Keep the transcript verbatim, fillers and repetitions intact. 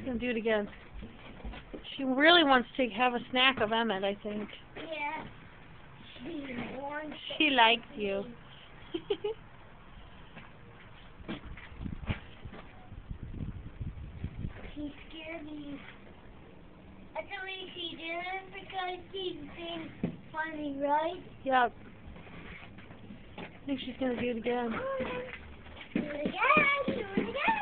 gonna do it again. She really wants to have a snack of Emmett, I think. Yeah. She likes you. She scared me. That's the way she did it because she's being funny, right? Yep. I think she's gonna do it again. Do it again, do it again.